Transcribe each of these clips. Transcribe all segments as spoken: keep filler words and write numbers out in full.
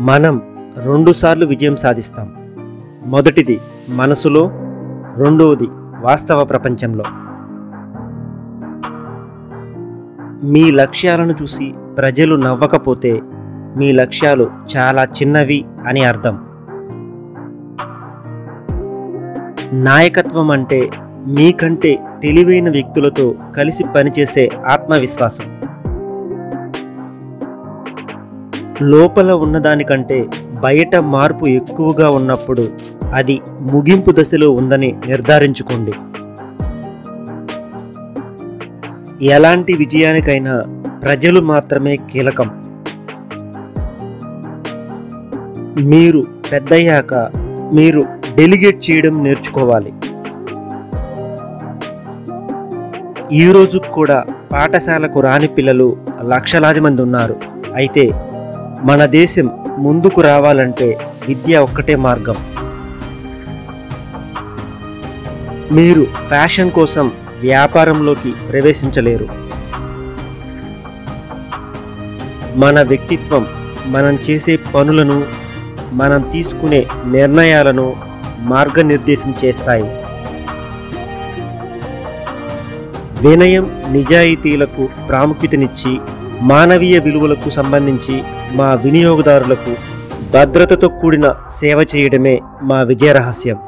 మనం రెండుసార్లు విజయం సాధిస్తాం. మొదటిది మనసులో, రెండవది వాస్తవ ప్రపంచంలో. మీ లక్ష్యాలను చూసి ప్రజలు నవ్వకపోతే మీ లక్ష్యాలు చాలా చిన్నవి అని అర్థం. నాయకత్వం అంటే మీకంటే తెలివైన వ్యక్తులతో కలిసి పనిచేసే ఆత్మవిశ్వాసం. లోపల ఉన్నదానికంటే బయట మార్పు ఎక్కువగా ఉన్నప్పుడు అది ముగింపు దశలో ఉందని నిర్ధారించుకోండి. ఎలాంటి విజయానికైనా ప్రజలు మాత్రమే కీలకం. మీరు పెద్దయ్యాక మీరు డెలిగేట్ చేయడం నేర్చుకోవాలి. ఈరోజు కూడా పాఠశాలకు రాని పిల్లలు లక్షలాది మంది ఉన్నారు. అయితే మన దేశం ముందుకు రావాలంటే విద్య ఒక్కటే మార్గం. మీరు ఫ్యాషన్ కోసం వ్యాపారంలోకి ప్రవేశించలేరు. మన వ్యక్తిత్వం మనం చేసే పనులను, మనం తీసుకునే నిర్ణయాలను మార్గనిర్దేశం చేస్తాయి. వినయం, నిజాయితీలకు ప్రాముఖ్యతనిచ్చి మానవీయ విలువలకు సంబంధించి మా వినియోగదారులకు భద్రతతో కూడిన సేవ చేయడమే మా విజయ రహస్యం.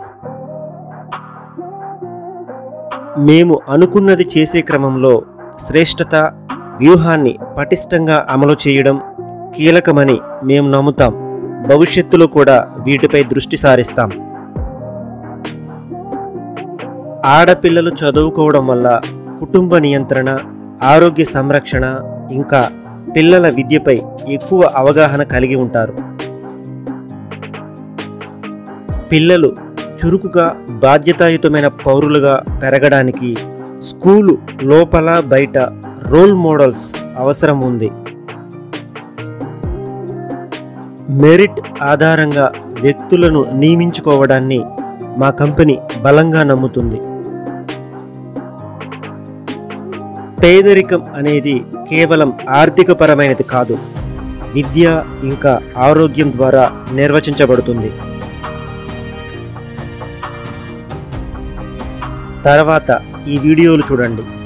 మేము అనుకున్నది చేసే క్రమంలో శ్రేష్ఠత వ్యూహాన్ని పటిష్టంగా అమలు చేయడం కీలకమని మేము నమ్ముతాం. భవిష్యత్తులో కూడా వీటిపై దృష్టి సారిస్తాం. ఆడపిల్లలు చదువుకోవడం వల్ల కుటుంబ నియంత్రణ, ఆరోగ్య సంరక్షణ, ఇంకా పిల్లల విద్యపై ఎక్కువ అవగాహన కలిగి ఉంటారు. పిల్లలు చురుకుగా బాధ్యతాయుతమైన పౌరులుగా పెరగడానికి స్కూలు లోపల బయట రోల్ మోడల్స్ అవసరం ఉంది. మెరిట్ ఆధారంగా వ్యక్తులను నియమించుకోవడాన్ని మా కంపెనీ బలంగా నమ్ముతుంది. పేదరికం అనేది కేవలం ఆర్థికపరమైనది కాదు, విద్య ఇంకా ఆరోగ్యం ద్వారా నిర్వచించబడుతుంది. తర్వాత ఈ వీడియోలు చూడండి.